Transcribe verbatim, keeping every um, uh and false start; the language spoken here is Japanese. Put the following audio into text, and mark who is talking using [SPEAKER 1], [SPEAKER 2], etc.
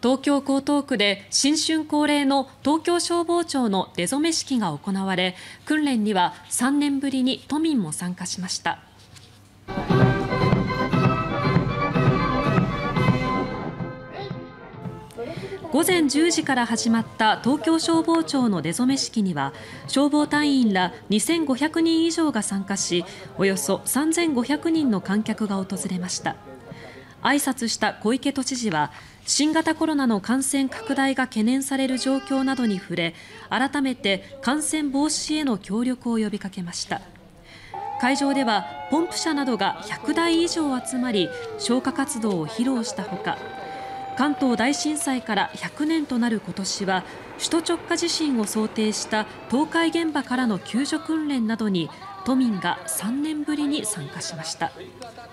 [SPEAKER 1] 東京・江東区で新春恒例の東京消防庁の出初め式が行われ、訓練にはさんねんぶりに都民も参加しました。午前じゅうじから始まった東京消防庁の出初め式には、消防隊員らにせんごひゃくにん以上が参加し、およそさんぜんごひゃくにんの観客が訪れました。挨拶した小池都知事は、新型コロナの感染拡大が懸念される状況などに触れ、改めて感染防止への協力を呼びかけました。会場ではポンプ車などがひゃくだい以上集まり、消火活動を披露したほか、関東大震災からひゃくねんとなる今年は、首都直下地震を想定した倒壊現場からの救助訓練などに都民がさんねんぶりに参加しました。